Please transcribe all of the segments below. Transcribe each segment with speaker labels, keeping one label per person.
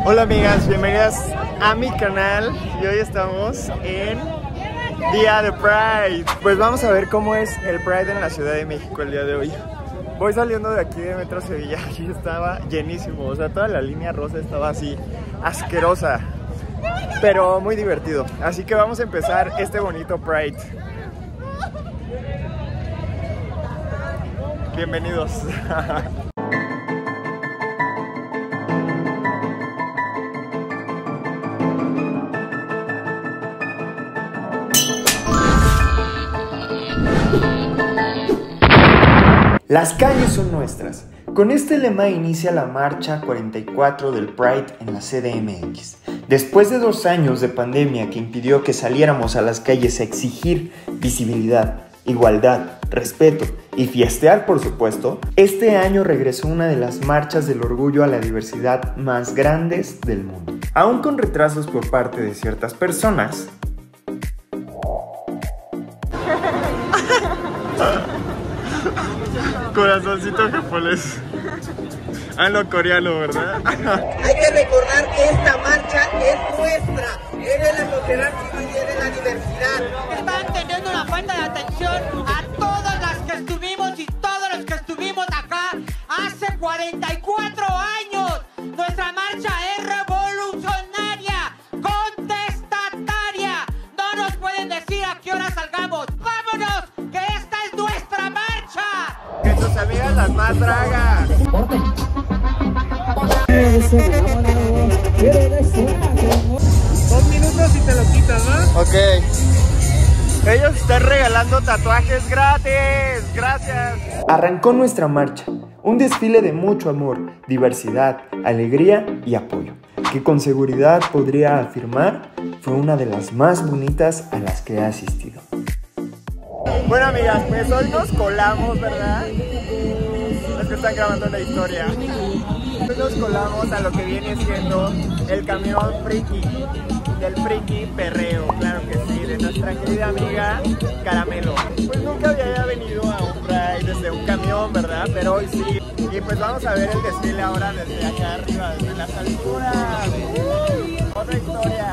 Speaker 1: Hola amigas, bienvenidas a mi canal y hoy estamos en Día de Pride. Pues vamos a ver cómo es el Pride en la Ciudad de México el día de hoy. Voy saliendo de aquí de Metro Sevilla y estaba llenísimo, o sea, toda la línea rosa estaba así, asquerosa, pero muy divertido. Así que vamos a empezar este bonito Pride. Bienvenidos. Las calles son nuestras. Con este lema inicia la marcha 44 del Pride en la CDMX. Después de 2 años de pandemia que impidió que saliéramos a las calles a exigir visibilidad, igualdad, respeto y fiestear, por supuesto, este año regresó una de las marchas del orgullo a la diversidad más grandes del mundo. Aún con retrasos por parte de ciertas personas, corazoncito japonés. Ah, lo coreano, ¿verdad?
Speaker 2: Hay que recordar que esta marcha es nuestra. Es de la sociedad civil y es de la diversidad.
Speaker 3: Están teniendo una falta de atención a todas las que estuvimos y todos los que estuvimos acá hace 44 años. Nuestra marcha es revolucionaria, contestataria. No nos pueden decir a qué hora salgamos. ¡Vámonos! ¡Que esta es nuestra marcha!
Speaker 1: Que tus amigas las más dragas.
Speaker 2: 2 minutos y te lo quitas, ¿no?
Speaker 1: Ok. Ellos están regalando tatuajes gratis. Gracias. Arrancó nuestra marcha. Un desfile de mucho amor, diversidad, alegría y apoyo, que con seguridad podría afirmar fue una de las más bonitas a las que he asistido. Bueno amigas, pues hoy nos colamos, ¿verdad? Los que están grabando la historia. Hoy nos colamos a lo que viene siendo el camión friki, del friki perreo, claro que sí, de nuestra querida amiga Caramelo. Pues nunca había venido a un Pride desde un camión, ¿verdad? Pero hoy sí. Y pues vamos a ver el desfile ahora desde acá arriba, desde las alturas. Otra historia.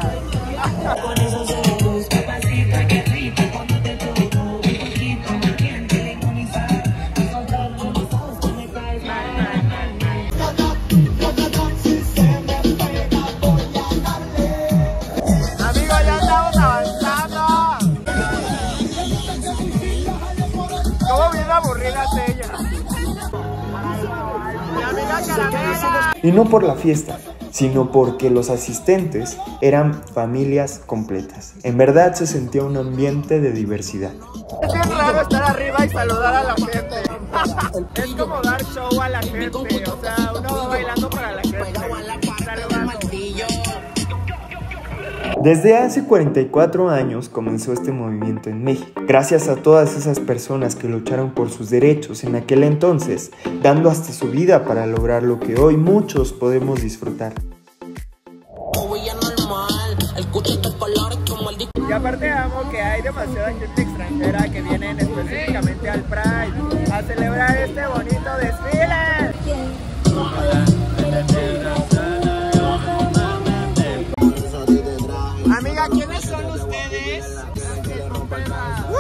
Speaker 1: Y no por la fiesta, sino porque los asistentes eran familias completas. En verdad se sentía un ambiente de diversidad. Es bien raro estar arriba y saludar a la gente. Es como dar show a la gente, o sea, uno va bailando para la gente. Saludando. Desde hace 44 años comenzó este movimiento en México, gracias a todas esas personas que lucharon por sus derechos en aquel entonces, dando hasta su vida para lograr lo que hoy muchos podemos disfrutar. Y aparte amo que hay demasiada gente extranjera que vienen específicamente al Pride a celebrar este bonito desfile. Amiga, ¿quiénes son ustedes? ¡Woo!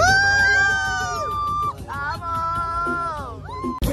Speaker 1: ¡Vamos!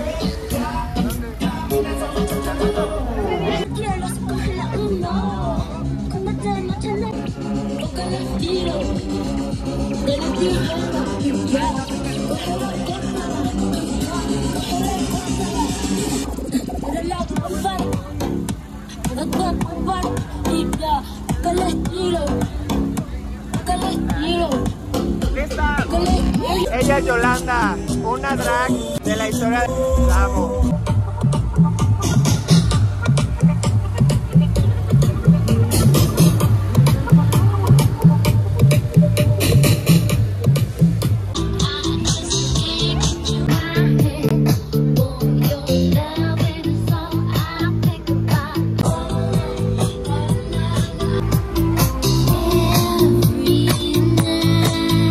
Speaker 1: ¿Lista? Ella es Yolanda, una drag de la historia de... La amo.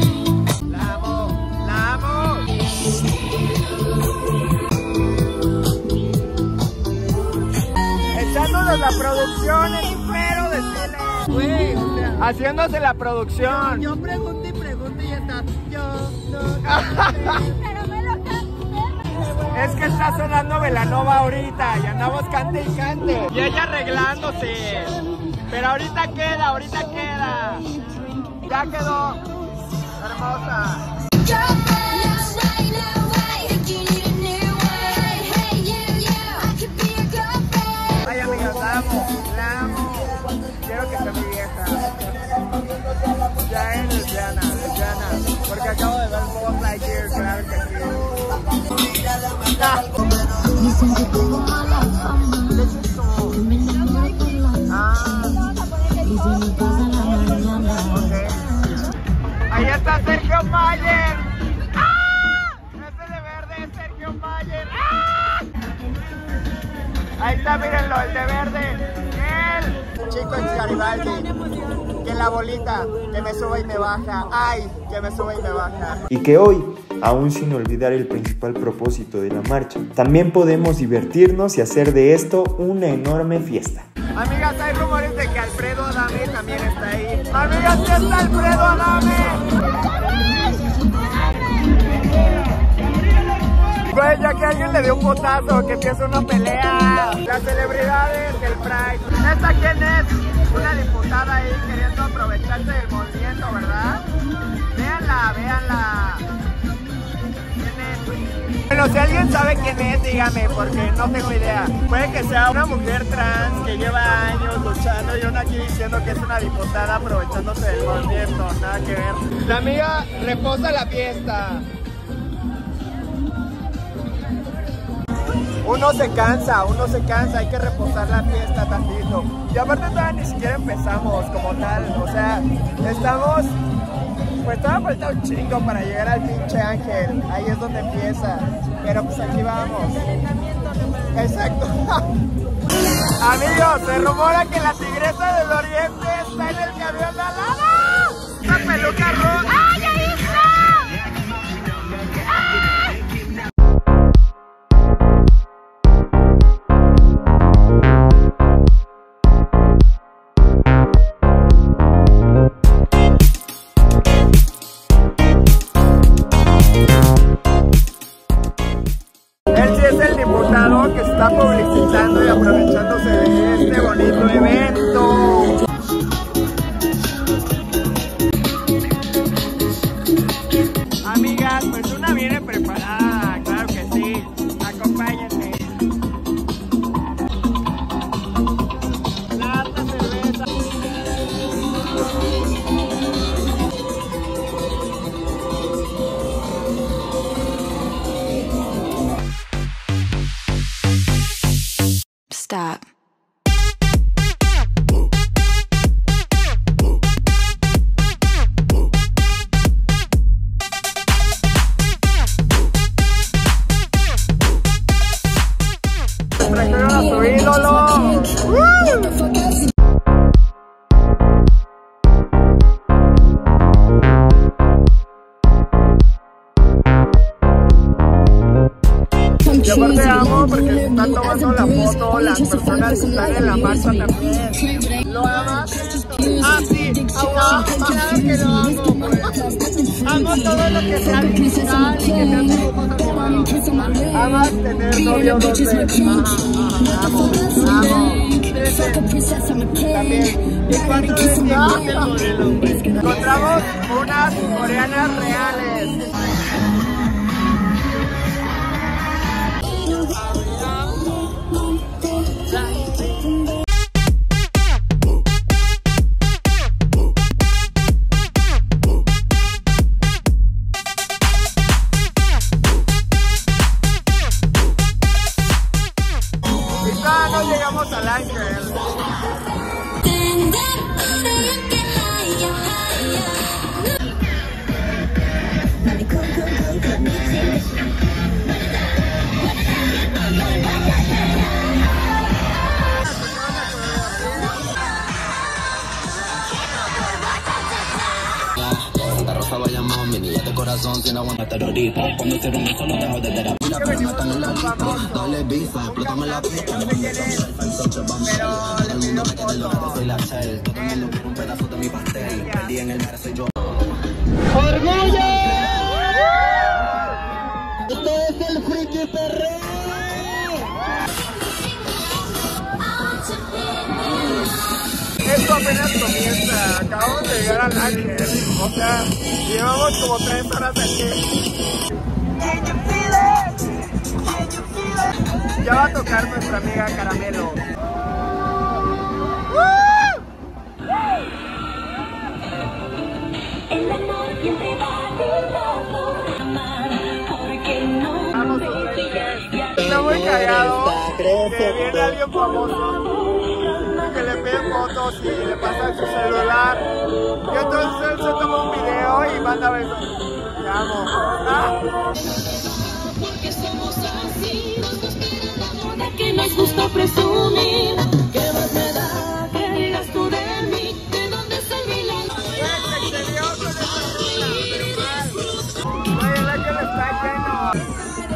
Speaker 1: La amo. Mero desfile.
Speaker 2: Güey, o sea,
Speaker 1: Haciéndose la producción.
Speaker 2: yo pregunto y está.
Speaker 4: Pero me lo canté.
Speaker 1: Es que está sonando Belanova ahorita y andamos cante y cante. Y ella arreglándose. Pero ahorita queda. Ya quedó. Hermosa. Ay, amigas, la amo. Quiero que sea mi vieja. Ya es lesbiana. Porque acabo de ver Buzz Lightyear, claro que sí. Ahí está Sergio Mayer. Ese de verde es Sergio Mayer. Ahí está, mírenlo, el de verde. El chico en Garibaldi. Que la bolita, que me sube y me baja. Ay, que me sube y me baja. Y que hoy, aún sin olvidar el principal propósito de la marcha, también podemos divertirnos y hacer de esto una enorme fiesta. Amigas, hay rumores de que Alfredo Adame también está ahí. Amigas, ¿sí está Alfredo Adame? Güey, ya que alguien le dio un botazo, que empieza una pelea. Las celebridades del Pride. ¿Esta quién es? Una diputada ahí queriendo aprovecharse del movimiento, ¿verdad? Véanla. Bueno, si alguien sabe quién es, dígame, porque no tengo idea. Puede que sea una mujer trans que lleva años luchando y uno aquí diciendo que es una diputada aprovechándose del movimiento. Nada que ver. La amiga reposa la fiesta. Uno se cansa, hay que reposar la fiesta tantito. Y aparte todavía ni siquiera empezamos como tal, o sea, estamos, pues todavía falta un chingo para llegar al pinche Ángel, ahí es donde empieza, pero pues aquí vamos. Exacto. Amigos, se rumora que la tigresa del oriente está en el camión de al lado. Una peluca roja. ¡Ay, ahí está! Que se está publicitando y aprovechándose de este bonito evento. Amigas, pues una viene preparada, claro que sí. Acompáñenme. Lata, cerveza.
Speaker 4: Stop.
Speaker 1: Trajeron a su ídolo. Y aparte amo porque se están tomando la foto las personas que están en la marcha también. ¿Lo amas? Ah, sí. Claro que lo amo, pues. Amo todo lo que sea digital y que sea dibujos animados. Amas tener novio 2 veces. Amo. También. ¿Y cuánto de tiempo es el modelo, güey? Encontramos unas coreanas reales. Nos llegamos al Ángel.
Speaker 5: minilla de corazón, sin aguantar ahorita. Cuando se rompe solo dejo de terapia. La pena está en la lista. Dale visa, explótame la pista.
Speaker 1: Pero le pidió foto.
Speaker 5: Soy la cel, todo el mundo quiere un pedazo de mi pastel. Perdí en el mar, soy yo.
Speaker 2: ¡Orgullo! Este es el Friki Perreo.
Speaker 1: Esto apenas comienza, acabamos de llegar al Ángel, o sea, llevamos como 3 horas aquí. Ya va a tocar nuestra amiga Caramelo. Vamos, está muy cagado que viene alguien famoso que le piden fotos y le pasan su celular y entonces él se toma un video y manda besos. Te amo.
Speaker 4: Porque somos así, nos gusta el amor de que nos gusta presumir. ¿Qué más me da que digas tú de mí? ¿De dónde es el milagro?
Speaker 1: Oye, el Ángel está lleno.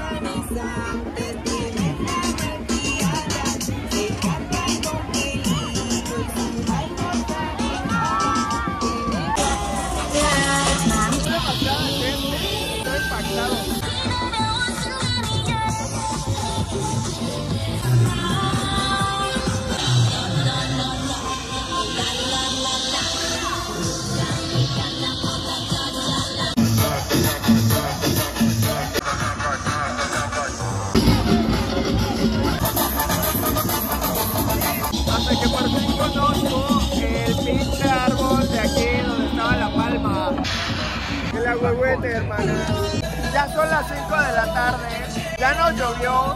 Speaker 1: Hasta que por fin conozco el pinche árbol de aquí donde estaba la palma. El agüehuete, hermana. Ya son las 5 de la tarde, ya nos llovió.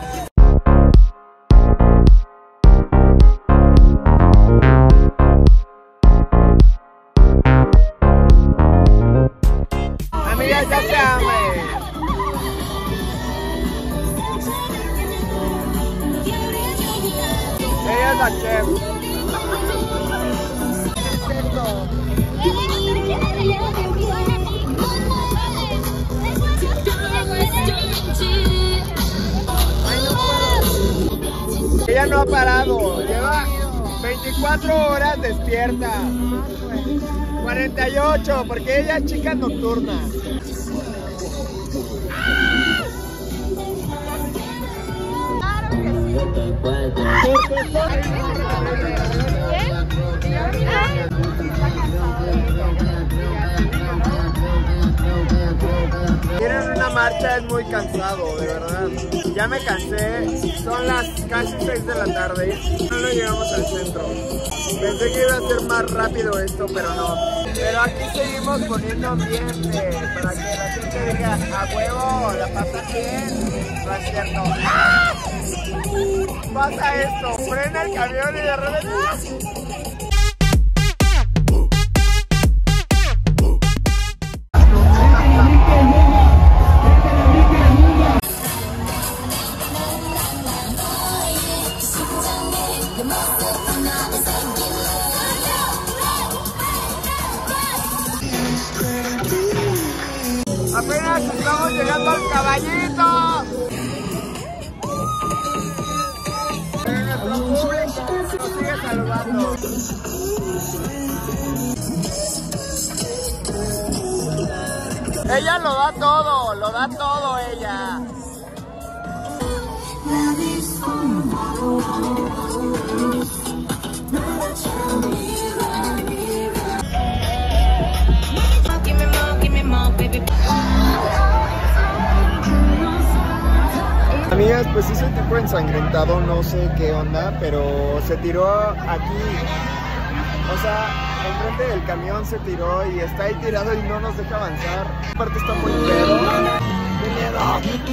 Speaker 1: Amiga, ya te amé. Ella es la chef. Ella no ha parado, lleva 24 horas despierta. 48, porque ella es chica nocturna. Ir en una marcha es muy cansado, de verdad. Ya me cansé, son las casi 6 de la tarde, no lo llegamos al centro. Pensé que iba a ser más rápido esto, pero no. Pero aquí seguimos poniendo ambiente, para que la gente diga, a huevo, la pasas bien. No es cierto. ¡Ah! Pasa esto, frena el camión y de repente... ¡ah! Apenas estamos llegando al Caballito. Nuestro público nos sigue saludando. Ella lo da todo ella. Amigas, pues ese tipo ensangrentado, no sé qué onda, pero se tiró aquí, o sea, enfrente del camión se tiró y está ahí tirado y no nos deja avanzar. Aparte está muy pedo. ¡Qué miedo!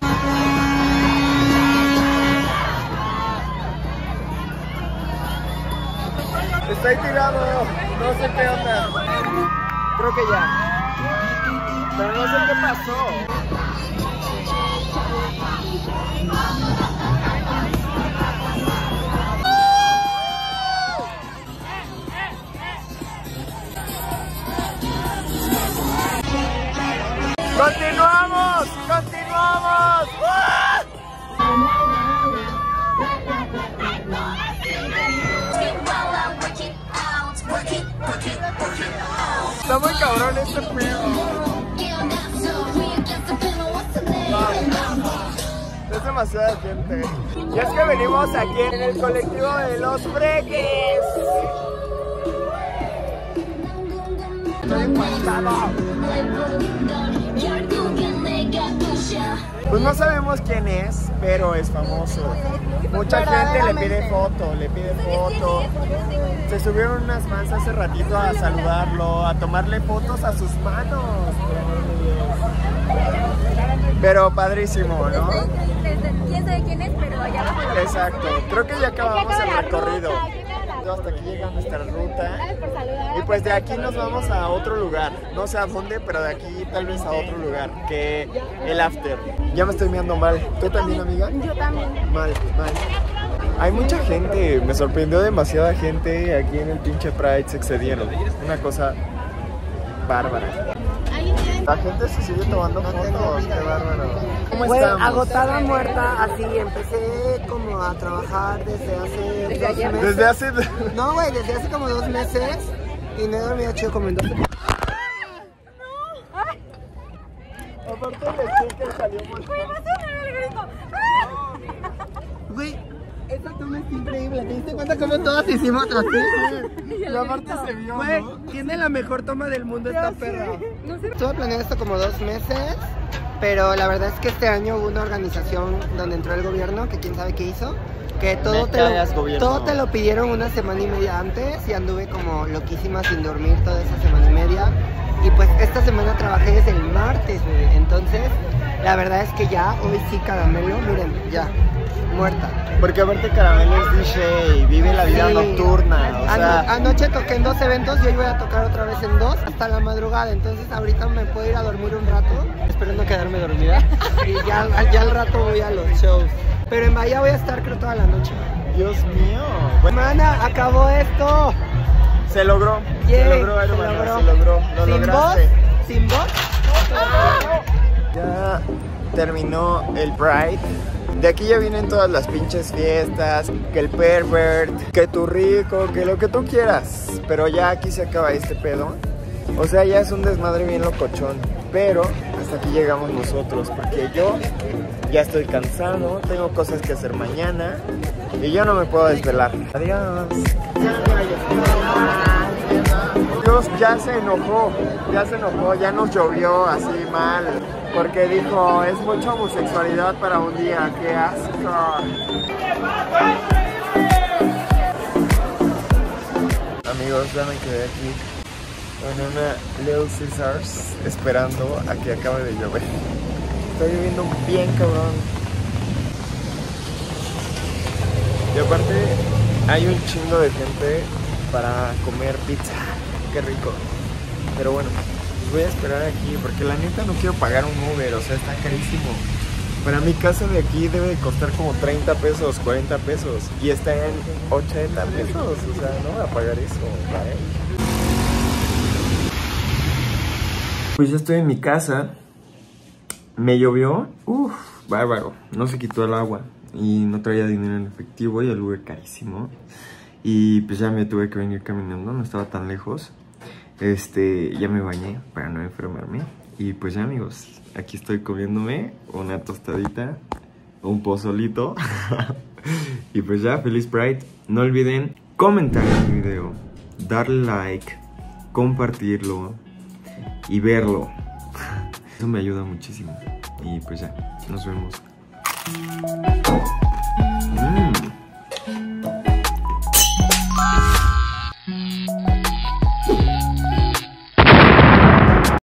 Speaker 1: Está ahí tirado, no sé qué onda. Creo que ya. Pero no sé qué pasó. ¡Continuamos! ¡Continuamos! ¡Ah! Está muy cabrón este pedo. Es demasiada gente. Y es que venimos aquí en el colectivo de los Freques. Estoy impactado. Pues no sabemos quién es, pero es famoso. Mucha gente le pide foto, Se subieron unas fans hace ratito a saludarlo, a tomarle fotos a sus manos. Pero padrísimo, ¿no?
Speaker 6: Quién sabe quién es, pero allá abajo.
Speaker 1: Exacto, creo que ya acabamos el recorrido. Hasta aquí llega nuestra ruta. Y pues de aquí nos vamos a otro lugar. No sé a dónde, pero de aquí tal vez a otro lugar, que el after. Ya me estoy mirando mal. ¿Tú también, amiga?
Speaker 6: Yo también.
Speaker 1: Mal. Hay mucha gente, me sorprendió demasiada gente aquí en el pinche Pride, se excedieron. Una cosa bárbara. La gente se sigue tomando fotos, qué bárbaro. ¿Cómo estamos?
Speaker 2: Agotada, muerta, así. Empecé como a trabajar desde hace 2 meses.
Speaker 1: Desde hace...
Speaker 2: No, güey, desde hace como 2 meses. Y no he dormido chido como en 2 meses.
Speaker 1: Aparte el sticker salió muy...
Speaker 2: Güey, esta toma es increíble. ¿Te diste cuenta cómo todas hicimos así?
Speaker 1: Y aparte se vio,
Speaker 2: Güey,
Speaker 1: ¿no?
Speaker 2: tiene la mejor toma del mundo esta perra. Estuve planeando esto como 2 meses, pero la verdad es que este año hubo una organización donde entró el gobierno, que quién sabe qué hizo, que todo te lo pidieron una semana y media antes y anduve como loquísima sin dormir toda esa semana y media. Y pues esta semana trabajé desde el martes, güey. Entonces, la verdad es que ya, hoy sí Caramelo, miren, ya, muerta.
Speaker 1: Porque aparte Caramelo es DJ, vive la vida nocturna, o sea...
Speaker 2: Anoche toqué en 2 eventos y hoy voy a tocar otra vez en 2 hasta la madrugada. Entonces ahorita me puedo ir a dormir un rato, espero no quedarme dormida. Y ya al rato voy a los shows. Pero en Bahía voy a estar creo toda la noche.
Speaker 1: Dios mío.
Speaker 2: Hermana, acabó esto.
Speaker 1: Se logró,
Speaker 2: Yeah,
Speaker 1: se logró, hermana, se logró. Lo
Speaker 2: ¿Sin
Speaker 1: lograste.
Speaker 2: voz? ¿Sin voz?
Speaker 1: Ya terminó el Pride. De aquí ya vienen todas las pinches fiestas, que el pervert, que tu rico, que lo que tú quieras. Pero ya aquí se acaba este pedo. O sea, ya es un desmadre bien locochón. Pero hasta aquí llegamos nosotros, porque yo ya estoy cansado, tengo cosas que hacer mañana y yo no me puedo desvelar. Adiós. Dios ya se enojó, ya nos llovió así mal. Porque dijo, es mucha homosexualidad para un día, qué asco. Amigos, ya me quedé aquí en una Little Caesars esperando a que acabe de llover. Está lloviendo bien cabrón. Y aparte hay un chingo de gente para comer pizza. Qué rico. Pero bueno, voy a esperar aquí porque la neta no quiero pagar un Uber, o sea, está carísimo. Para mi casa de aquí debe de costar como 30 pesos, 40 pesos. Y está en 80 pesos, o sea, no voy a pagar eso, ¿vale? Pues ya estoy en mi casa. Me llovió, bárbaro. No se quitó el agua y no traía dinero en efectivo y el Uber carísimo. Y pues ya me tuve que venir caminando, no estaba tan lejos. Ya me bañé para no enfermarme. Y pues ya, amigos, aquí estoy comiéndome una tostadita, un pozolito. Y pues ya, feliz Pride. No olviden comentar el video, darle like, compartirlo y verlo. Eso me ayuda muchísimo. Y pues ya, nos vemos.